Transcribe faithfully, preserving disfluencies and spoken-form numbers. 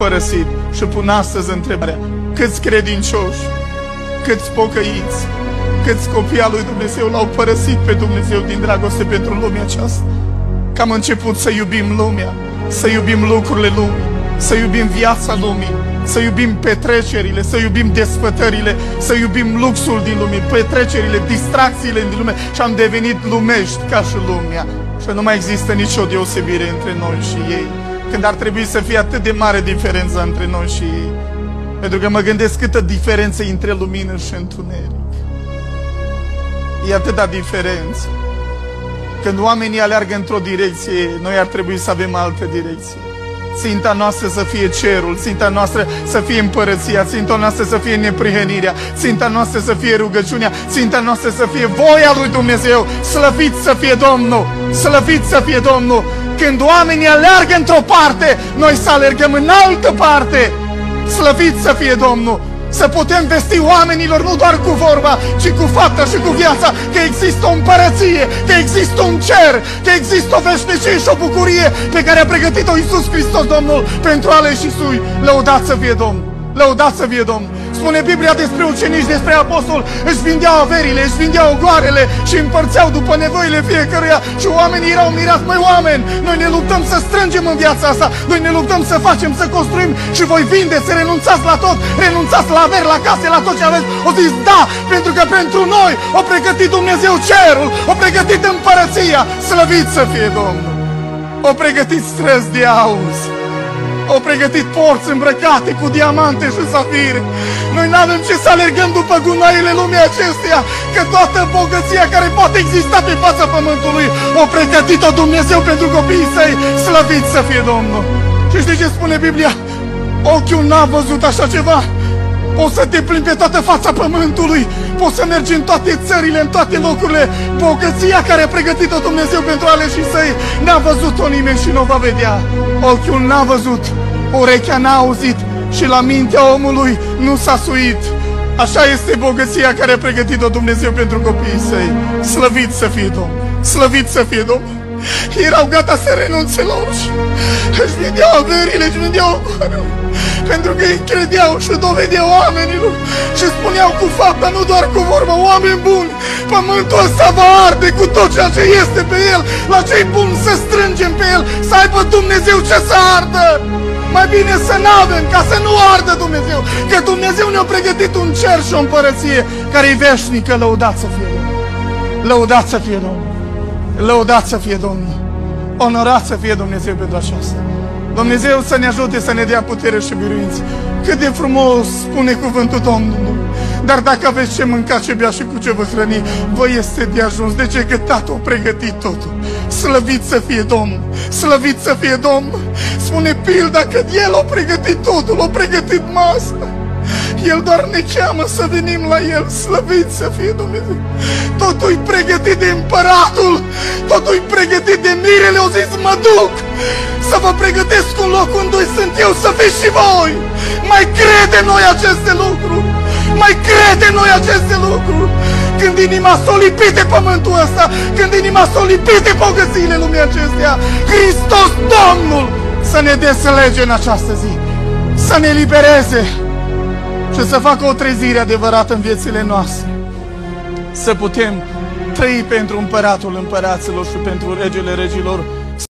părăsit. Și pun astăzi întrebarea: câți credincioși, câți pocăiți, câți copii al lui Dumnezeu l-au părăsit pe Dumnezeu din dragoste pentru lumea aceasta? Că am început să iubim lumea, să iubim lucrurile lumii, să iubim viața lumii, să iubim petrecerile, să iubim desfătările, să iubim luxul din lume, petrecerile, distracțiile din lume, și am devenit lumești ca și lumea. Și nu mai există nicio deosebire între noi și ei, când ar trebui să fie atât de mare diferența între noi și ei. Pentru că mă gândesc câtă diferență între lumină și întuneric. E atâta diferență. Când oamenii aleargă într-o direcție, noi ar trebui să avem altă direcție. Ținta noastră să fie cerul, ținta noastră să fie împărăția, ținta noastră să fie neprihănirea, ținta noastră să fie rugăciunea, ținta noastră să fie voia lui Dumnezeu. Slăvit să fie Domnul! Slăvit să fie Domnul! Când oamenii aleargă într-o parte, noi să alergăm în altă parte. Slăvit să fie Domnul! Să putem vesti oamenilor nu doar cu vorba, ci cu fapta și cu viața, că există o împărăție, că există un cer, că există o veșnicie și o bucurie pe care a pregătit-o Iisus Hristos Domnul pentru aleșii Sui. Lăudați să fie Domnul! Lăudați să fie Domnul! Spune Biblia despre ucenici, despre apostoli: își vindeau averile, își vindeau ogoarele și împărțeau după nevoile fiecăruia. Și oamenii erau mirați: măi oameni, noi ne luptăm să strângem în viața asta, noi ne luptăm să facem, să construim, și voi vindeți, renunțați la tot, renunțați la averi, la case, la tot ce aveți. O zis: da, pentru că pentru noi o pregătit Dumnezeu cerul, o pregătit împărăția. Slăvit să fie Domnul! O pregătit străzi de aur, au pregătit porți îmbrăcate cu diamante și safire. Noi n-avem ce să alergăm după gunoaiele lumii acesteia, că toată bogăția care poate exista pe fața pământului o pregătit-o Dumnezeu pentru copiii săi. Slăvit să fie Domnul! Și știi ce spune Biblia? Ochiul n-a văzut așa ceva. Poți să te plimbi pe toată fața pământului, poți să mergi în toate țările, în toate locurile. Bogăția care a pregătit-o Dumnezeu pentru aleșii săi, n-a văzut-o nimeni și nu o va vedea. Ochiul n-a văzut, urechea n-a auzit și la mintea omului nu s-a suit. Așa este bogăția care a pregătit-o Dumnezeu pentru copiii săi. Slăvit să fie Domnul! Slăvit să fie Domnul! Erau gata să renunțe la orice. Își vindeau averile, își vindeau ogoarele, pentru că îi credeau și dovedeau oamenilor și spuneau cu fapta, nu doar cu vorba: oameni buni, pământul ăsta va arde cu tot ceea ce este pe el. La cei buni să strângem pe el, să aibă Dumnezeu ce să ardă. Mai bine să n-avem, ca să nu ardă Dumnezeu, că Dumnezeu ne-a pregătit un cer și o împărăție care-i veșnică. Lăudați să fie Domnul! Lăudați să fie Domnul! Lăudați să fie Domnul! Onorați să fie Dumnezeu pentru aceasta! Dumnezeu să ne ajute, să ne dea putere și biruință. Cât de frumos spune cuvântul Domnului: dar dacă aveți ce mânca, ce bea și cu ce vă hrăni, vă este de ajuns. De ce? Că Tatăl a pregătit totul. Slăvit să fie Domnul! Slăvit să fie Domnul! Spune pilda că El a pregătit totul, a pregătit masa. El doar ne cheamă să venim la El. Slăvit să fie Dumnezeu! Totul-i pregătit de împăratul, totul-i pregătit de mirele. O zis: mă duc să vă pregătesc un loc unde sunt eu, să fiți și voi. Mai crede noi aceste lucruri, mai crede noi aceste lucruri. Când inima s-o lipit de pământul ăsta, când inima s-o lipit de bogățiile lumii acesteia, Hristos Domnul să ne deslege în această zi, să ne libereze și să facă o trezire adevărată în viețile noastre, să putem trăi pentru Împăratul Împăraților și pentru Regele Regilor.